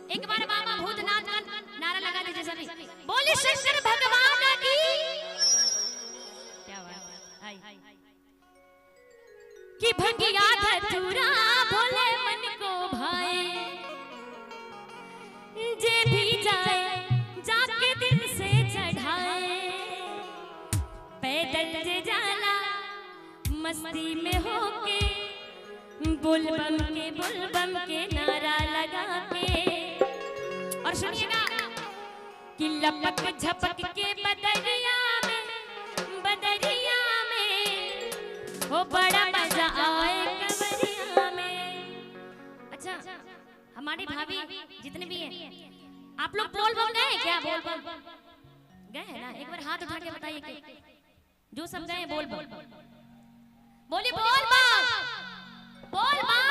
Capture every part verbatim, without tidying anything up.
एक बार बाबा भूतनाथ का नारा लगा दीजिए सभी। बोले शंकर भगवान की। क्या बात है कि भंगिया धतूरा भोले मन को भाए, जे भी जाए जाके दिल से चढ़ाए, पैदल जे जाला मस्ती में होके, बुलबम के बुलबम के नारा लगा के। और सुनिएगा कि लपक झपक के बदरिया में, बदरिया में हो बड़ा मजा आए कवरिया में। अच्छा हमारी भाभी जितने भी हैं आप लोग बोल बम गए क्या? बोल बम गए हैं ना? एक बार हाथ उठा के बताइए कि जो सब गए बोल बम। बोली बोल बम, बोल बम।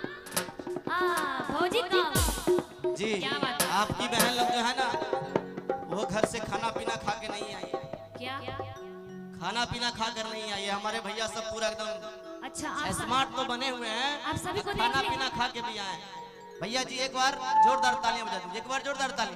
भौजी का जी आपकी बहन लोग जो है ना वो घर से खाना पीना खा के नहीं आई। क्या खाना पीना खा कर नहीं आई? हमारे भैया सब पूरा एकदम अच्छा स्मार्ट तो बने हुए हैं, आप सभी को खाना पीना खा के भी आए। भैया जी एक बार जोरदार तालियां बजा दीजिए, एक बार जोरदार ताली।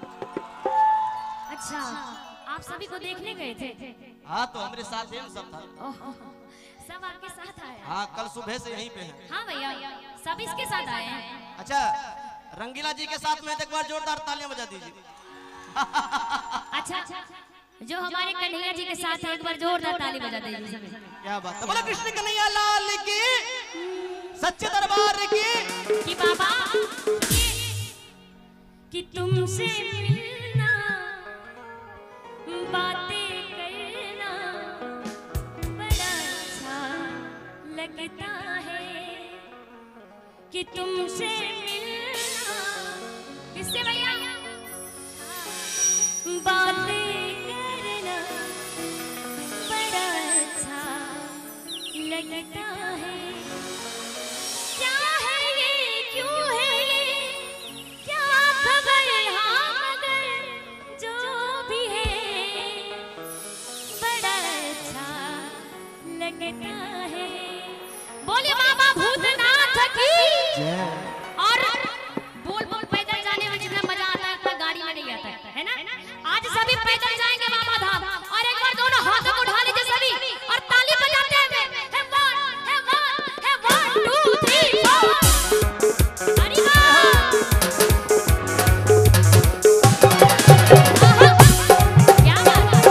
अच्छा आप सभी को देखने गए थे? हाँ तो हमारे साथ ही सब था। सब आपके साथ आए? हाँ कल सुबह से यहीं पे हैं। हाँ भैया सब इसके साथ आए हैं। अच्छा रंगीला जी के साथ में एक बार जोरदार तालियां बजा दीजिए। अच्छा जो हमारे कन्हैया जी के साथ है एक बार जोरदार ताली बजा दीजिए। क्या बात है, बोलो कृष्ण कन्हैया लाल की, सच्चे दरबार की। कि बाबा कि तुमसे मिलना, बातें करना बड़ा अच्छा लगता है, कि तुमसे मिलना। किससे भैया? बातें करना बड़ा अच्छा लगता है। क्या है ये, क्यों है ये, क्या खबर? हाँ मगर जो भी है बड़ा अच्छा लगता है। बोले बाबा भूतनाथ की। और बोल बोल पैदल जाने में जितना मजा आता है उतना गाड़ी में नहीं आता है, है ना? आज सभी पैदल जाएंगे बाबा धाम। और एक बार दोनों हाथों को उठा लीजिए सभी और ताली बजाते हुए। है वन, है वन, है वन, टू, थ्री, फोर। हरि क्या बात है?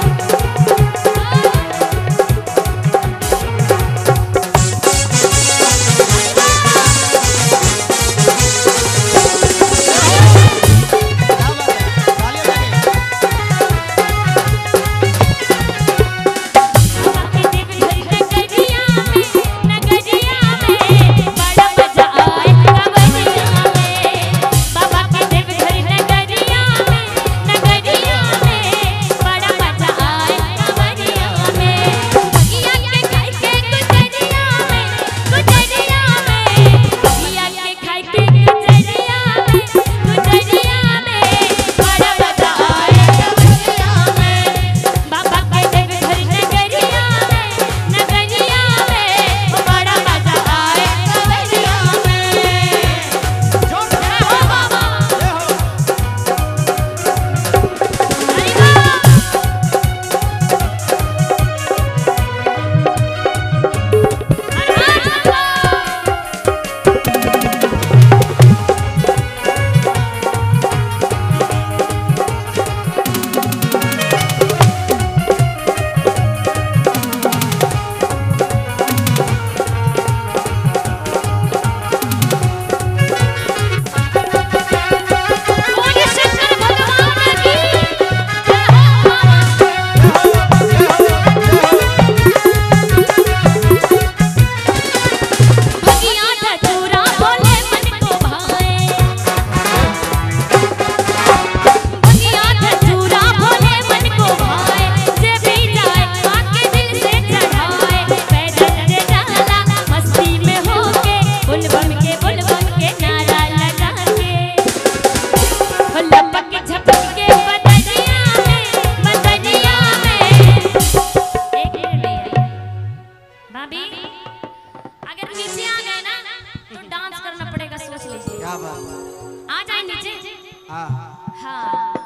आ जाए नीचे। हाँ हाँ